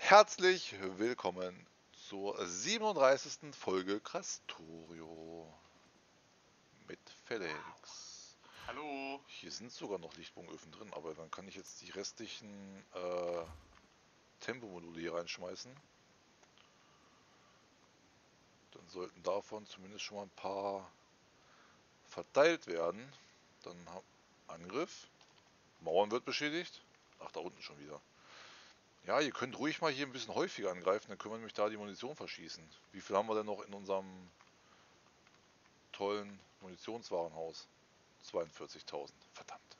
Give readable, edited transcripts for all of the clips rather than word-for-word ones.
Herzlich willkommen zur 37. Folge Krastorio mit Felix. Hallo. Hier sind sogar noch Lichtbogenöfen drin, aber dann kann ich jetzt die restlichen Tempomodule hier reinschmeißen. Dann sollten davon zumindest schon mal ein paar verteilt werden. Dann Angriff. Mauern wird beschädigt. Ach, da unten schon wieder. Ja, ihr könnt ruhig mal hier ein bisschen häufiger angreifen, dann können wir nämlich da die Munition verschießen. Wie viel haben wir denn noch in unserem tollen Munitionswarenhaus? 42.000. Verdammt.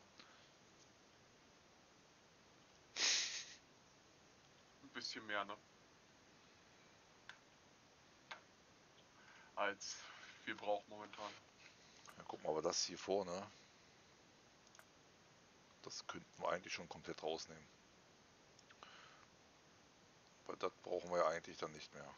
Ein bisschen mehr, ne? Als wir brauchen momentan. Ja, guck mal, aber das hier vorne, das könnten wir eigentlich schon komplett rausnehmen. Weil das brauchen wir ja eigentlich dann nicht mehr.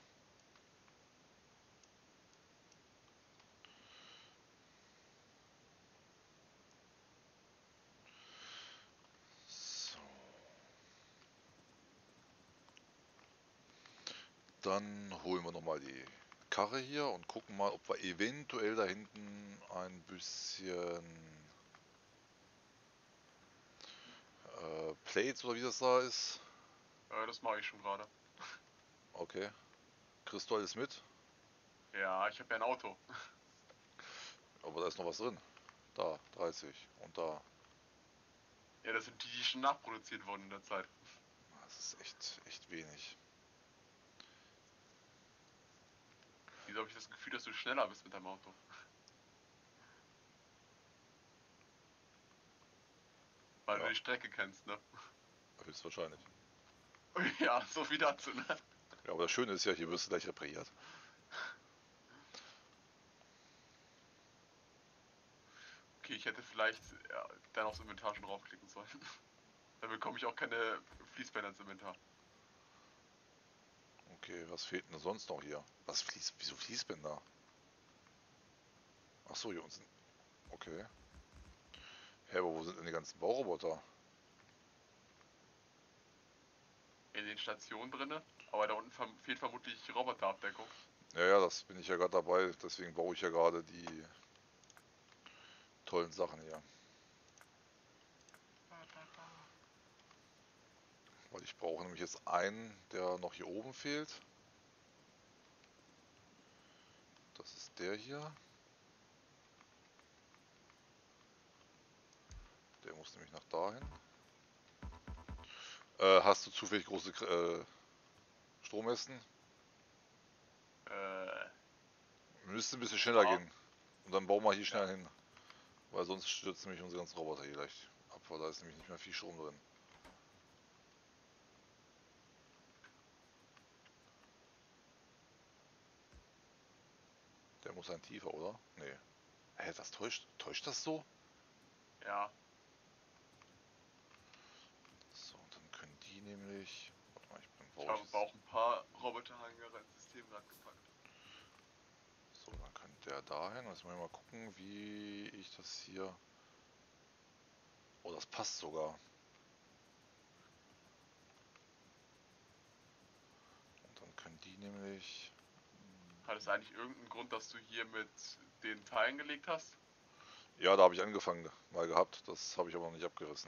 So. Dann holen wir nochmal die Karre hier und gucken mal, ob wir eventuell da hinten ein bisschen Plates oder wie das da ist. Das mache ich schon gerade. Okay. Kriegst du alles mit? Ja, ich habe ja ein Auto. Aber da ist noch was drin. Da, 30. Und da. Ja, das sind die, die schon nachproduziert wurden in der Zeit. Das ist echt wenig. Wieso habe ich das Gefühl, dass du schneller bist mit deinem Auto? Weil du Ja, die Strecke kennst, ne? höchstwahrscheinlich. Ja, so viel dazu, ne? Ja, aber das Schöne ist ja, hier wirst du gleich repariert. Okay, ich hätte vielleicht dann aufs Inventar schon draufklicken sollen. Dann bekomme ich auch keine Fließbänder ins Inventar. Okay, was fehlt denn sonst noch hier? Wieso Fließbänder? Ach so, hier unten. Okay. Hä, aber wo sind denn die ganzen Bauroboter? In den Stationen drinne, aber da unten fehlt vermutlich Roboterabdeckung. Ja, ja, das bin ich ja gerade dabei. Deswegen baue ich ja gerade die tollen Sachen hier. Weil ich brauche nämlich jetzt einen, der noch hier oben fehlt. Das ist der hier. Der muss nämlich nach dahin. Hast du zufällig große Strommästen? Äh, Müsste ein bisschen schneller ja, gehen. Und dann bauen wir hier schnell ja. hin. Weil sonst stürzen nämlich unsere ganzen Roboter hier gleich ab, weil da ist nämlich nicht mehr viel Strom drin. Der muss ein tiefer, oder? Nee. Hä, das täuscht das so? Ja, So, und dann können die nämlich. Warte mal, dann ich baue ich habe jetzt. auch ein paar Roboterhangare ins System gerade gepackt. So, dann könnte der dahin. Jetzt mal gucken, wie ich das hier. Oh, das passt sogar. Und dann können die nämlich. Hat es eigentlich irgendeinen Grund, dass du hier mit den Teilen gelegt hast? Ja, da habe ich angefangen mal gehabt. Das habe ich aber noch nicht abgerissen.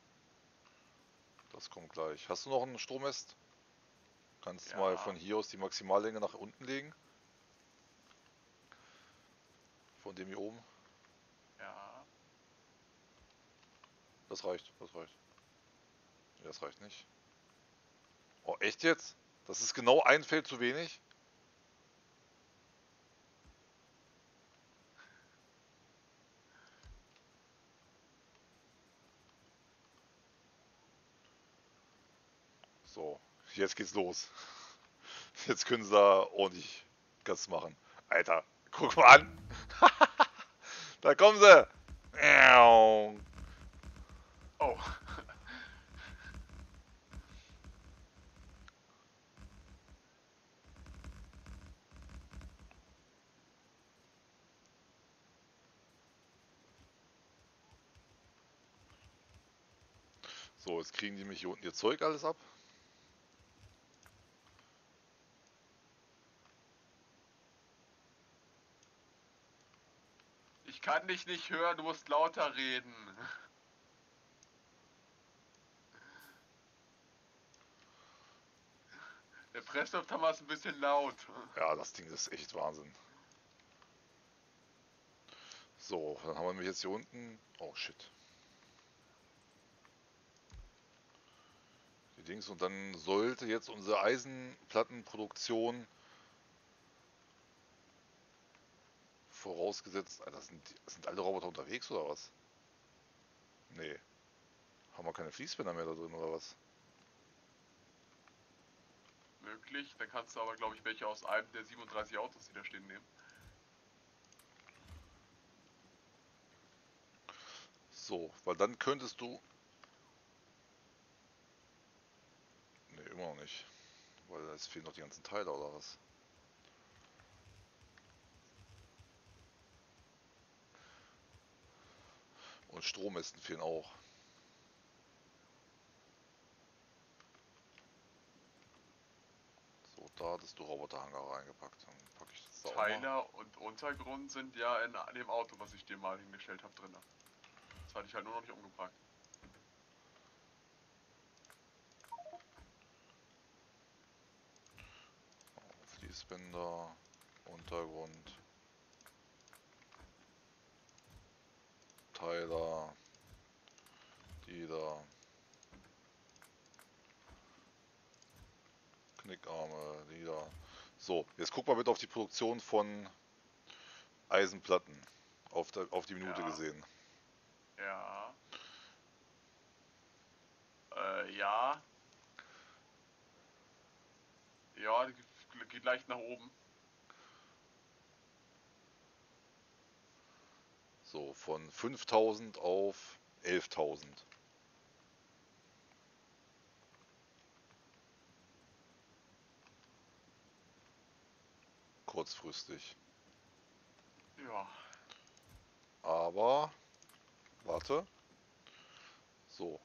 Das kommt gleich. Hast du noch einen Strommast? Kannst mal von Ja, hier aus die Maximallänge nach unten legen. Von dem hier oben. ja. Das reicht, das reicht. Nee, das reicht nicht. Oh, echt jetzt? Das ist genau ein Feld zu wenig? So, jetzt geht's los. Jetzt können sie da ordentlich Gas machen. Alter, guck mal an. Da kommen sie. Oh, So, jetzt kriegen die mich hier unten ihr Zeug alles ab. kann dich nicht hören, du musst lauter reden. Der Presslufthammer ist ein bisschen laut. Ja, das Ding ist echt Wahnsinn. So, dann haben wir nämlich jetzt hier unten... Oh, shit. Die Dings. Und dann sollte jetzt unsere Eisenplattenproduktion... Vorausgesetzt... Alter, sind alle Roboter unterwegs oder was? Nee. Haben wir keine Fließbänder mehr da drin oder was? Möglich, dann kannst du aber, glaube ich, welche aus einem der 37 Autos, die da stehen, nehmen. So, weil dann könntest du... Ne, immer noch nicht. Weil es fehlen noch die ganzen Teile oder was? Und Strommästen fehlen auch. So, da hattest du Roboterhangar reingepackt. Dann packe ich das da auch mal. Teiler und Untergrund sind ja in dem Auto, was ich dir mal hingestellt habe, drin. Das hatte ich halt nur noch nicht umgepackt. Fließbänder, Untergrund, Teiler, die da, Knickarme, die da. So, jetzt guck mal bitte auf die Produktion von Eisenplatten. Auf die Minute Ja. gesehen. Ja. Ja. Ja, die geht leicht nach oben. So, von 5000 auf 11.000. Kurzfristig. Ja. Aber, warte. So.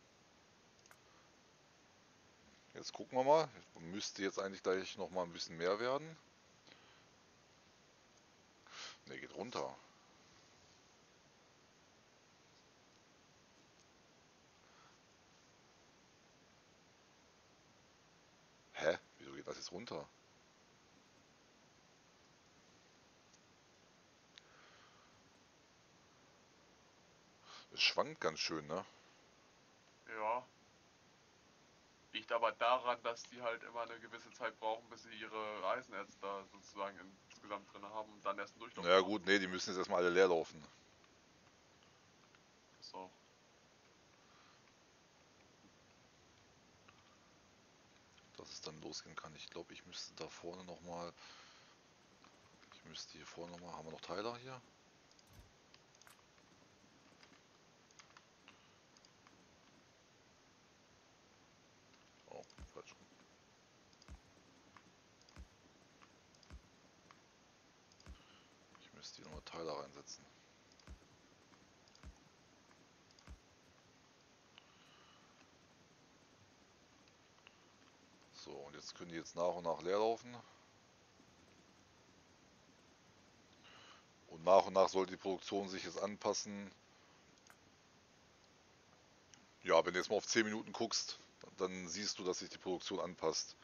Jetzt gucken wir mal. Müsste jetzt eigentlich gleich noch mal ein bisschen mehr werden. Ne, geht runter. Hä? Wieso geht das jetzt runter? Es schwankt ganz schön, ne? Ja. Liegt aber daran, dass die halt immer eine gewisse Zeit brauchen, bis sie ihre Eisenerz da sozusagen insgesamt drin haben und dann erst einen Durchlauf Naja machen. gut, nee, die müssen jetzt erstmal alle leer laufen. Das auch. Dass es dann losgehen kann. Ich glaube, ich müsste da vorne nochmal... Ich müsste hier vorne nochmal... Haben wir noch Teiler hier? Oh, falsch rum. Ich müsste hier nochmal Teiler reinsetzen. So, und jetzt können die jetzt nach und nach leer laufen. Und nach sollte die Produktion sich jetzt anpassen. Ja, wenn du jetzt mal auf 10 Minuten guckst, dann siehst du, dass sich die Produktion anpasst.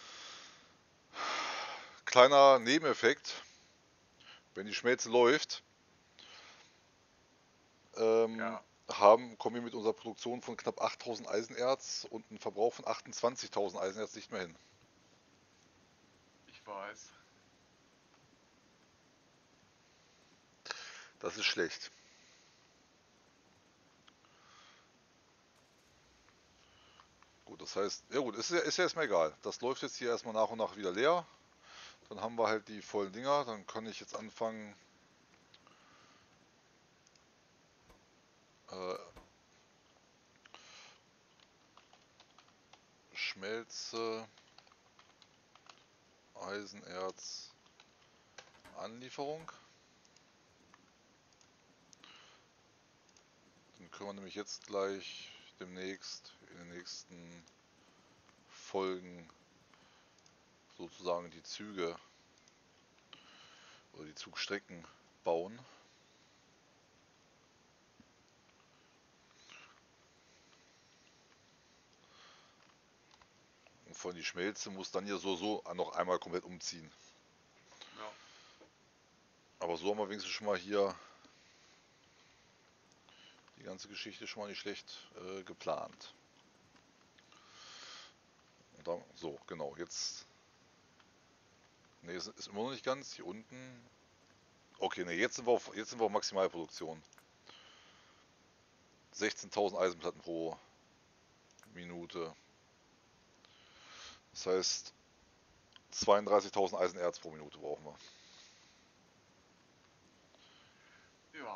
Kleiner Nebeneffekt, wenn die Schmelze läuft, Ja, kommen wir mit unserer Produktion von knapp 8000 Eisenerz und einem Verbrauch von 28.000 Eisenerz nicht mehr hin. ich weiß. Das ist schlecht. Gut, das heißt, ja gut, ist ja erstmal egal. Das läuft jetzt hier erstmal nach und nach wieder leer. Dann haben wir halt die vollen Dinger. Dann kann ich jetzt anfangen, äh, Schmelze, Eisenerz, Anlieferung. Dann können wir nämlich jetzt gleich demnächst in den nächsten Folgen sozusagen die Züge oder die Zugstrecken bauen. Und von die Schmelze muss dann hier so noch einmal komplett umziehen. Ja. Aber so haben wir wenigstens schon mal hier die ganze Geschichte schon mal nicht schlecht geplant. Und dann, so, genau, jetzt. Ne, ist immer noch nicht ganz. Hier unten. Okay, ne, jetzt sind wir auf Maximalproduktion. 16.000 Eisenplatten pro Minute. Das heißt, 32.000 Eisenerz pro Minute brauchen wir. Ja.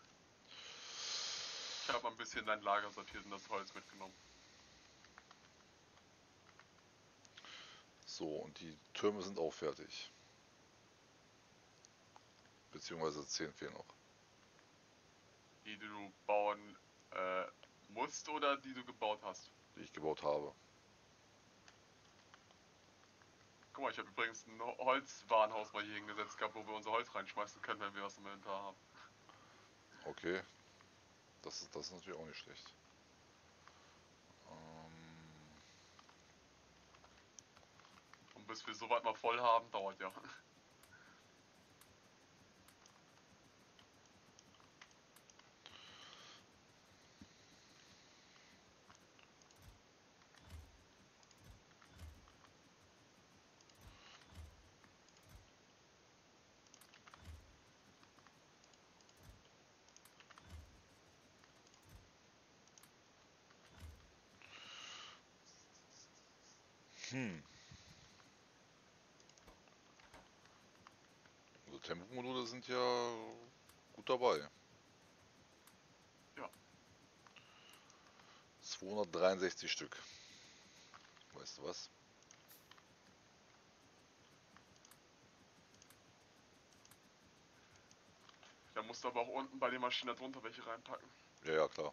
Ich habe mal ein bisschen dein Lager sortiert und das Holz mitgenommen. So, und die Türme sind auch fertig. Beziehungsweise 10 fehlen noch. Die du bauen musst oder die du gebaut hast? Die ich gebaut habe. Guck mal, ich habe übrigens ein Holzwarenhaus mal hier hingesetzt gehabt, wo wir unser Holz reinschmeißen können, wenn wir was im Inventar haben. Okay. Das ist natürlich auch nicht schlecht. Und bis wir soweit mal voll haben, dauert ja. Also Tempomodule sind ja gut dabei. Ja. 263 Stück. Weißt du was? Da musst du aber auch unten bei den Maschinen drunter welche reinpacken. Ja, ja, klar.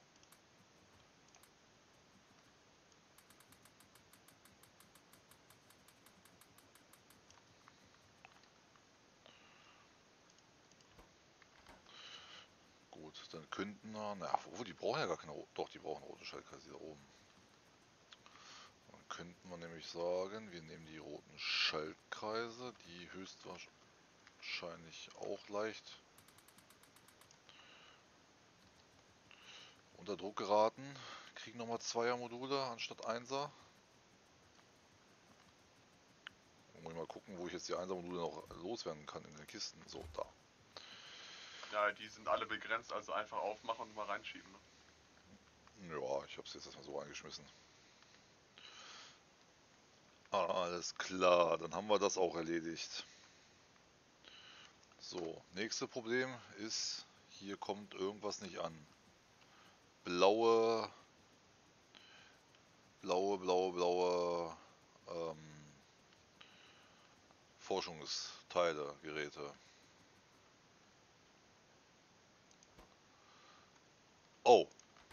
Gut, dann könnten wir, naja, obwohl die brauchen ja gar keine, doch, die brauchen rote Schaltkreise hier oben. Dann könnten wir nämlich sagen, wir nehmen die roten Schaltkreise, die höchstwahrscheinlich auch leicht unter Druck geraten. Kriegen nochmal 2er Module anstatt 1er. Muss ich mal gucken, wo ich jetzt die 1er Module noch loswerden kann in den Kisten. So, da. Ja, die sind alle begrenzt, also einfach aufmachen und mal reinschieben. Ne? Ja, ich habe es jetzt erstmal so eingeschmissen. Alles klar, dann haben wir das auch erledigt. So, nächste Problem ist, hier kommt irgendwas nicht an. Blaue Forschungsteile, Geräte. Oh,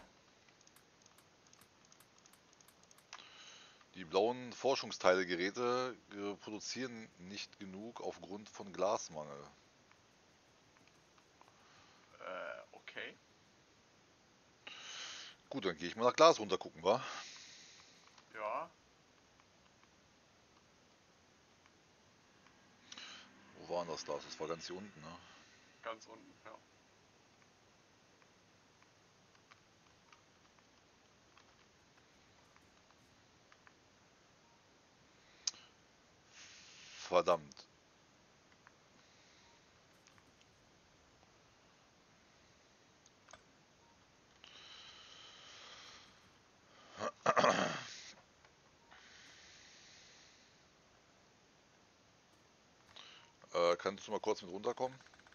die blauen Forschungsteile-Geräte produzieren nicht genug aufgrund von Glasmangel. Okay. Gut, dann gehe ich mal nach Glas runter gucken, wa? Ja. Wo war denn das Glas? Das war ganz hier unten, ne? Ganz unten, ja. Verdammt. Kannst du mal kurz mit runterkommen?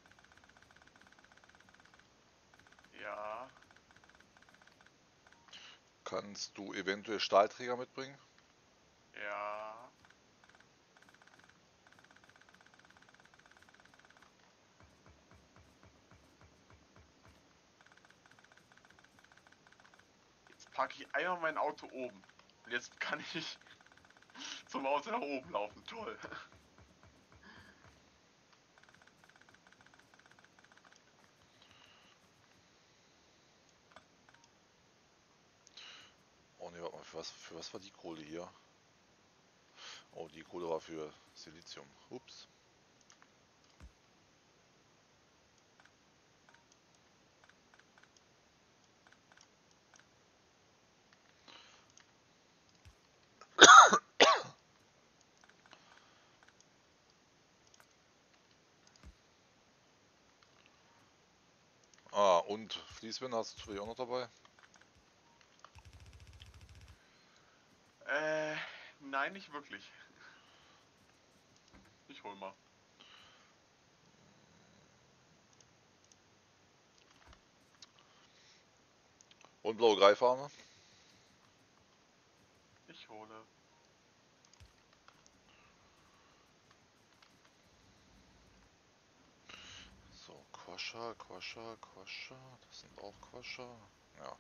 Ja. Kannst du eventuell Stahlträger mitbringen? Ja. Jetzt packe ich einmal mein Auto oben. Und jetzt kann ich zum Auto nach oben laufen. Toll. Oh ne, warte mal, für was war die Kohle hier? Oh, die Kohle war für Silizium. Ups. Ah, und Fließbänder hast du zufällig auch noch dabei? Nein, nicht wirklich. Ich hol mal. Und blaue Greifarme? Ich hole. So, Quascher, Quascher, Quascher. Das sind auch Quascher. Ja.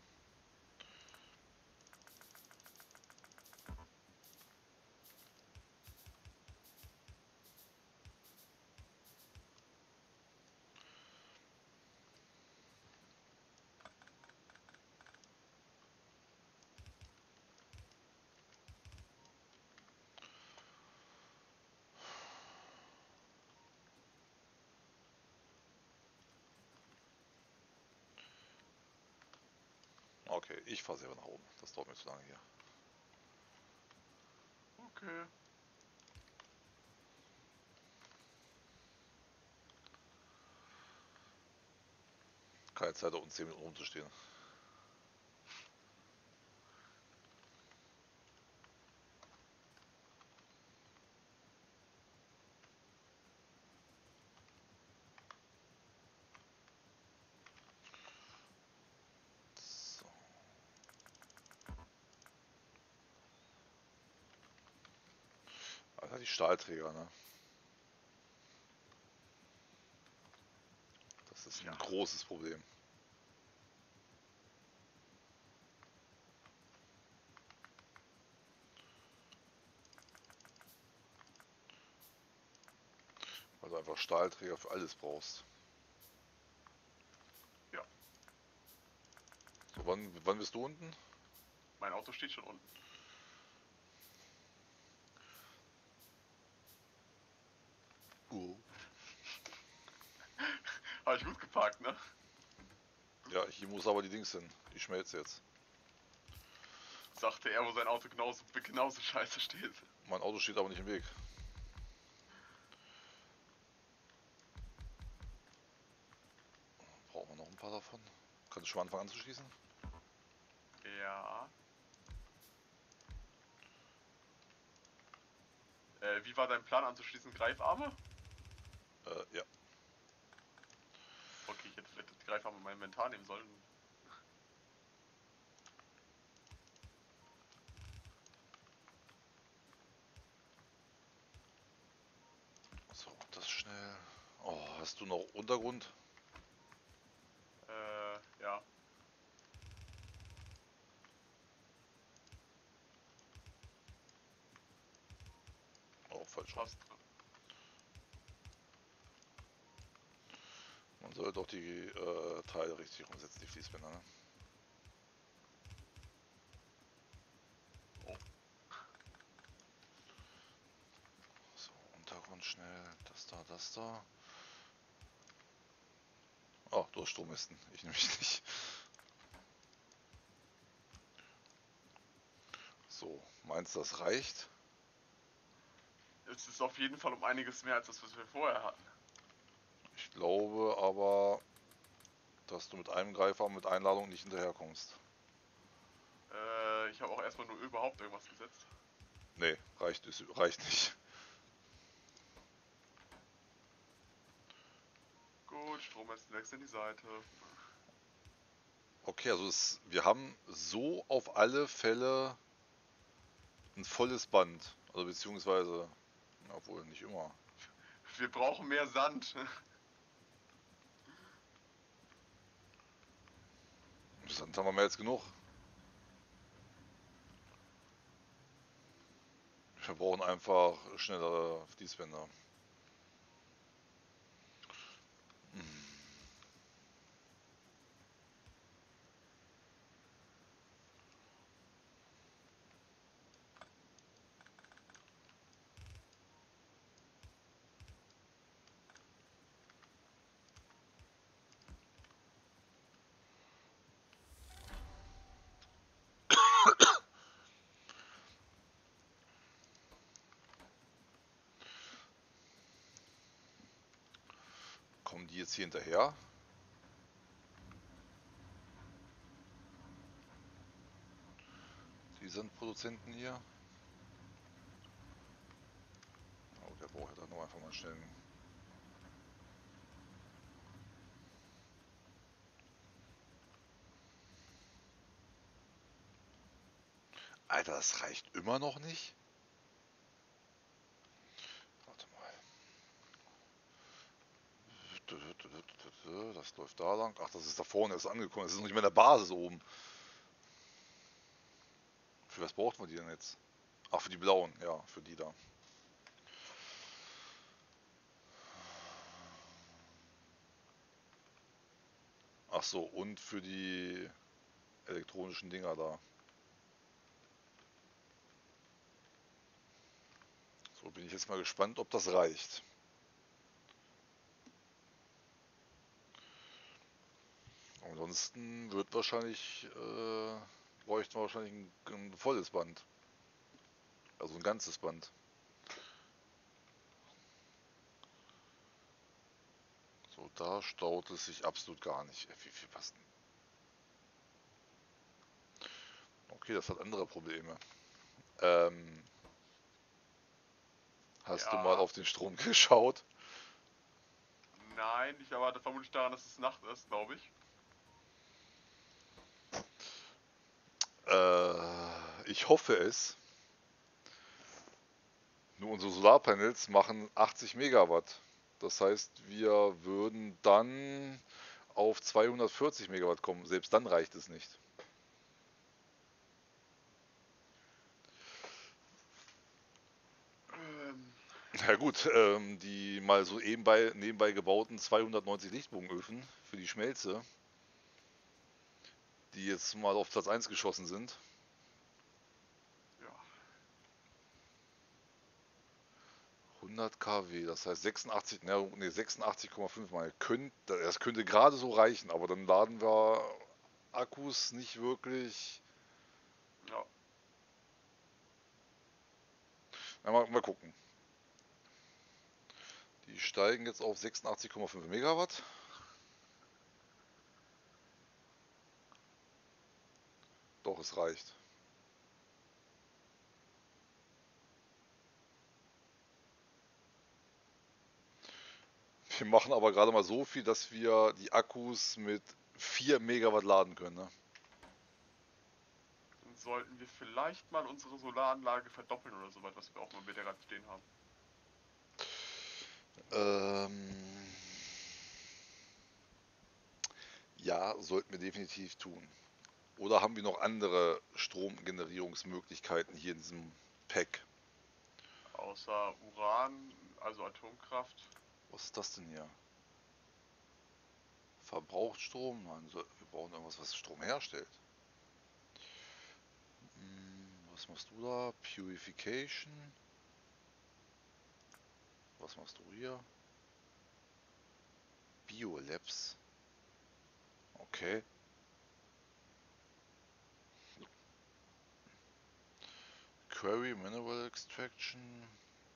Okay, ich fahre selber nach oben. Das dauert mir zu lange hier. Okay. Keine Zeit, da unten 10 Minuten rumzustehen. So. Alter, die Stahlträger, ne? Das ist ein Ja. großes Problem. Weil du einfach Stahlträger für alles brauchst. Ja. So, wann bist du unten? Mein Auto steht schon unten. Habe ich gut geparkt, ne? Ja, hier muss aber die Dings hin. Die schmelzt jetzt. Sagte er, wo sein Auto genauso scheiße steht. Mein Auto steht aber nicht im Weg. Brauchen wir noch ein paar davon? Kannst du schon mal anfangen anzuschließen? Ja. Wie war dein Plan anzuschließen? Greifarme? Ja. Okay, ich hätte vielleicht die Greifarme in mein Inventar nehmen sollen. So, das schnell. Oh, hast du noch Untergrund? Ja. Oh, falsch rum. Passt. Man sollte auch die Teile richtig umsetzen, die Fließbänder, ne? Oh. So, Untergrund schnell. Das da, das da. Oh, du hast Strommästen. Ich nämlich nicht. So, meinst du, das reicht? Es ist auf jeden Fall um einiges mehr als das, was wir vorher hatten. Ich glaube aber, dass du mit einem Greifer mit Einladung nicht hinterherkommst. Ich habe auch erstmal nur überhaupt irgendwas gesetzt. Nee, reicht nicht. Gut, Strommästen wechseln die Seite. Okay, also wir haben so auf alle Fälle ein volles Band. Also beziehungsweise, obwohl nicht immer. Wir brauchen mehr Sand. Sand haben wir mehr als genug. Wir brauchen einfach schnellere Fließbänder. die jetzt hier hinterher? Die sind Produzenten hier. Oh, der braucht ja dann noch einfach mal schnell. Alter, das reicht immer noch nicht? Warte mal. Das läuft da lang. Ach, das ist da vorne erst angekommen. Das ist noch nicht mehr in der Basis oben. Für was braucht man die denn jetzt? Ach, für die blauen. Ja, für die da. Ach so, und für die elektronischen Dinger da. So, bin ich jetzt mal gespannt, ob das reicht. Ansonsten wird wahrscheinlich, bräuchten wir wahrscheinlich ein volles Band. Also ein ganzes Band. So, da staut es sich absolut gar nicht. Wie viel passt denn? Okay, das hat andere Probleme. Hast du mal Ja, auf den Strom geschaut? nein, ich erwarte vermutlich daran, dass es Nacht ist, glaube ich. Ich hoffe es. Nur unsere Solarpanels machen 80 Megawatt. Das heißt, wir würden dann auf 240 Megawatt kommen. Selbst dann reicht es nicht. Ähm, Ja gut, die mal so nebenbei gebauten 290 Lichtbogenöfen für die Schmelze, die jetzt mal auf Platz 1 geschossen sind. ja, 100 kW, das heißt 86, ne, 86,5 mal. Das könnte gerade so reichen, aber dann laden wir Akkus nicht wirklich. ja. Na, mal gucken. Die steigen jetzt auf 86,5 Megawatt. Doch, es reicht. Wir machen aber gerade mal so viel, dass wir die Akkus mit 4 Megawatt laden können. Ne? Dann sollten wir vielleicht mal unsere Solaranlage verdoppeln oder so weit, was wir auch mal mit der gerade stehen haben. Ähm, ja, sollten wir definitiv tun. Oder haben wir noch andere Stromgenerierungsmöglichkeiten hier in diesem Pack? Außer Uran, also Atomkraft. Was ist das denn hier? Verbraucht Strom? Nein, wir brauchen irgendwas, was Strom herstellt. Was machst du da? Purification. Was machst du hier? Biolabs. Okay. Query Mineral Extraction.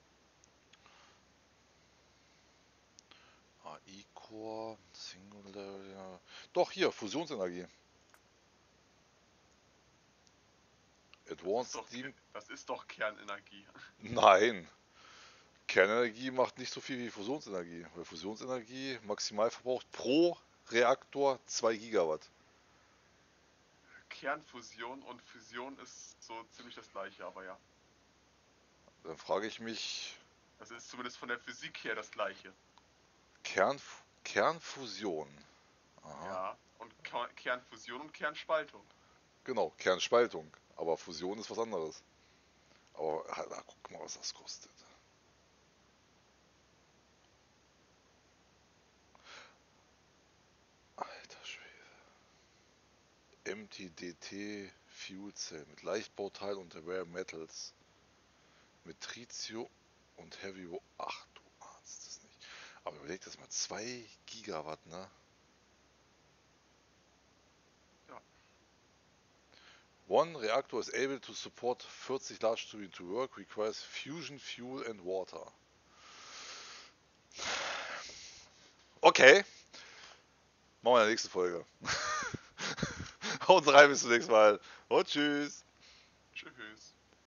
AI Core. Singular. Ja. Doch, hier, Fusionsenergie. Advanced Steam. Das ist doch Kernenergie. Nein. Kernenergie macht nicht so viel wie Fusionsenergie. Weil Fusionsenergie maximal verbraucht pro Reaktor 2 Gigawatt. Kernfusion und Fusion ist so ziemlich das gleiche, aber ja. Dann frage ich mich, Das ist zumindest von der Physik her das gleiche. Kernfusion. Aha. Ja, und Kernfusion und Kernspaltung. Genau, Kernspaltung. Aber Fusion ist was anderes. Aber guck mal, was das kostet. Alter Schwede. MTDT Fuel Cell mit Leichtbauteil und Rare Metals. Mit Tritio und Heavy. Ach du ahnst es nicht. Aber überleg das mal, 2 Gigawatt, ne? Ja. One reactor is able to support 40 large turbines to work, requires fusion fuel and water. Okay. Machen wir in der nächsten Folge. Haut rein, bis zum nächsten Mal. Und tschüss. Tschüss.